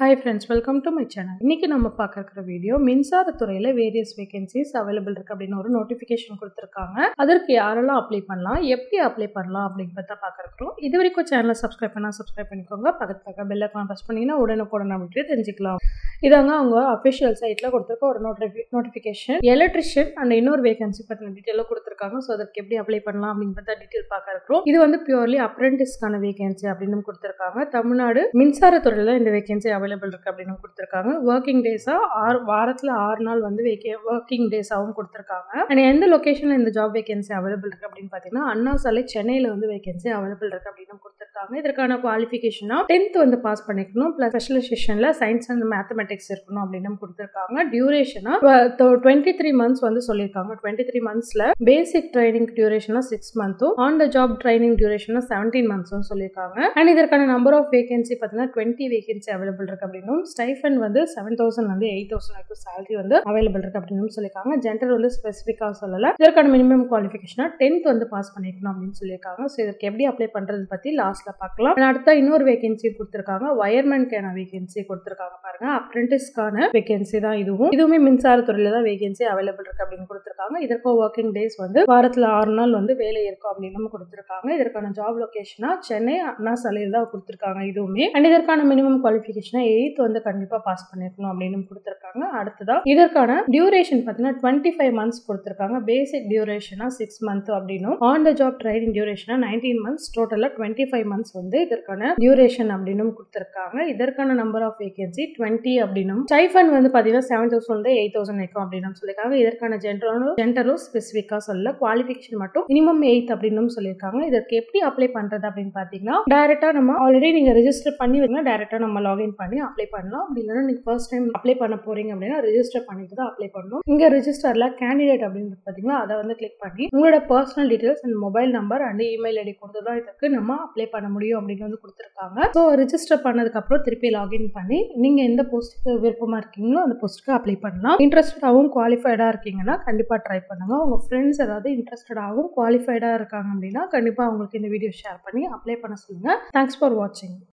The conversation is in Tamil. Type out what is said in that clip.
Hi friends, welcome to my channel. இன்னைக்கு நம்ம பார்க்கற வீடியோ மின்சார துறையில வேரியஸ் வேகன்சிஸ் அவைலபிள் இருக்கு அப்படின ஒரு நோட்டிஃபிகேஷன் கொடுத்திருக்காங்க. அதற்கு யாரெல்லாம் அப்ளை பண்ணலாம், எப்படி அப்ளை பண்ணலாம் அப்படிங்கறத பார்க்கறோம். இதுவரைக்கும் சேனலை சப்ஸ்கிரைப் பண்ணிக்கோங்க. பக்கத்துல பெல் ஐகான் பிரஸ் பண்ணீங்கன்னா உடனுக்குடன் அப்படியே தெரிஞ்சுக்கலாம். இதாங்க அவங்க அஃபிஷியல் சைட்ல கொடுத்திருக்க ஒரு நோட்டிஃபிகேஷன். எலக்ட்ரிஷியன் அண்ட் இன்னொரு வேகன்சி பத்தின டீடைலா கொடுத்திருக்காங்க. சோ அதற்கு எப்படி அப்ளை பண்ணலாம் அப்படிங்கறத டீடைல் பார்க்கறோம். இது வந்து பியூர்லி அப்ரெண்டிஸ்க்கான வேகன்சி அப்படின்னு கொடுத்திருக்காங்க. தமிழ்நாடு மின்சார துறையில இந்த வேகன்சி அவைலபிள் இருக்கு அப்படின்னு கொடுத்திருக்காங்க. ஒர்க்கிங் டேஸா வாரத்துல 6 நாள் வந்து ஒர்க்கிங் டேஸாவும் கொடுத்திருக்காங்க. அண்ட் எந்த லொகேஷன்ல இந்த ஜாப் வேகன்சி அவைலபிள் இருக்கு அப்படின்னு பாத்தீங்கன்னா அண்ணா சாலை சென்னையில வந்து வேகன்சி அவைலபிள் இருக்கு அப்படின்னு கொடுத்திருக்காங்க. இதற்கான குவாலிஃபிகேஷனா 10th வந்து பாஸ் பண்ணிக்கணும். பிளஸ் ஸ்பெஷலைசேஷன்ல சயின்ஸ் அண்ட் மேத்தமெட்டிக்ஸ் இருக்கணும் அப்படின்னு கொடுத்திருக்காங்க. டியூரேஷனா 23 months வந்து சொல்லியிருக்காங்க. 23 monthsல பேசிக் ட்ரைனிங் டியூரேஷனா 6 months, on the job training டியூரேஷனா 17 months சொல்லியிருக்காங்க. அண்ட் இதற்கான நம்பர் ஆஃப் வேகன்சி பாத்தீங்கன்னா 20 வேகன்சி அவைலபிள் இருக்கு அப்படின்னும் ஸ்டைஃபன் வந்து 7,000 வந்து 8,000 வரைக்கும் salary வந்து அவைலபிள் இருக்கு அப்படின்னு சொல்லியிருக்காங்க. ஜெண்டர் வந்து ஸ்பெசிஃபிக்கா சொல்லல. இதற்கான மினிமம் குவாலிஃபிகேஷனா 10th வந்து பாஸ் பண்ணிக்கணும் அப்படின்னு சொல்லியிருக்காங்க. ஸோ இதற்கு எப்படி அப்ளை பண்றது பத்தி லாஸ்ட்ல பார்க்கலாம். அடுத்த இன்னொரு வேகன்சி கொடுத்திருக்காங்க. வயர்மேன்கான வேகன்சி கொடுத்திருக்காங்க பாருங்க. அப்ரெண்டிஸ்க்கான வேகன்சி தான் இதுவுமே மின்சார துறையில தான் வேகன்சி அவைலபிள் இருக்கு அப்படின்னு கொடுத்திருக்காங்க. இதற்கு ஒர்க்கிங் டேஸ் வந்து வாரத்துல 6 நாள் வந்து வேலை இருக்கும் அப்படின்னு கொடுத்திருக்காங்க. இதற்கான ஜாப் லொகேஷனா சென்னை அண்ணா சாலையில் தான் கொடுத்திருக்காங்க இதுவுமே. அண்ட் இதற்கான மினிமம் குவாலிஃபிகேஷனா 8th வந்து கண்டிப்பா பாஸ் பண்ணிருக்கணும் அப்படின்னு கொடுத்திருக்காங்க. அடுத்ததா இதற்கான டியூரேஷன் பாத்தீங்கன்னா 25 months கொடுத்திருக்காங்க. பேசிக் டியூரேஷனா 6 months அப்படின்னும் ஆன் த ஜாப் ட்ரைனிங் டியூரேஷனா 19 months, டோட்டலா 25 months வந்து இதற்கான டியூரேஷன் அப்படின்னு கொடுத்திருக்காங்க. இதற்கான நம்பர் ஆஃப் வேகன்சி 20 அப்படின்னும் ஸ்டைஃபன் வந்து பாத்தீங்கன்னா 7,000 வந்து 8,000 இருக்கும் அப்படின்னு சொல்லியிருக்காங்க. இதற்கான ஜெண்டரும் ஸ்பெசிஃபிக்கா சொல்லல. குவாலிஃபிகேஷன் மட்டும் மினிமம் 8th அப்படின்னு சொல்லியிருக்காங்க. இதற்கு எப்படி அப்ளை பண்றது அப்படின்னு பாத்தீங்கன்னா டைரக்டா நம்ம ஆல்ரெடி நீங்க ரெஜிஸ்டர் பண்ணி வைங்க. டைரக்டா நம்ம லாகின் பண்ணி அப்ளை பண்ணலாம். அப்படி இல்லைன்னா நீங்க ஃபர்ஸ்ட் டைம் அப்ளை பண்ண போறீங்க அப்படின்னா ரெஜிஸ்டர் பண்ணிட்டு தான் அப்ளை பண்ணணும். இங்க ரெஜிஸ்டர்ல கேண்டிடேட் அப்படின்னு பாத்தீங்கன்னா அதை வந்து கிளிக் பண்ணி உங்களோட personal details and mobile number and email ID கொடுத்துதான் இதுக்கு நம்ம அப்ளை பண்ண முடியும் அப்படின்னு வந்து கொடுத்துருக்காங்க. ஸோ ரெஜிஸ்டர் பண்ணதுக்கு அப்புறம் திருப்பி லாகின் பண்ணி நீங்க எந்த போஸ்ட்டுக்கு விருப்பமா இருக்கீங்களோ அந்த போஸ்ட்டுக்கு அப்ளை பண்ணலாம். இன்ட்ரெஸ்டடாகவும் குவாலிஃபைடா இருக்கீங்கன்னா கண்டிப்பா ட்ரை பண்ணுங்க. உங்க ஃப்ரெண்ட்ஸ் ஏதாவது இன்ட்ரெஸ்டடாகவும் குவாலிஃபைடா இருக்காங்க அப்படின்னா கண்டிப்பா அவங்களுக்கு இந்த வீடியோ ஷேர் பண்ணி அப்ளை பண்ண சொல்லுங்க. தேங்க்ஸ் ஃபார் வாட்சிங்.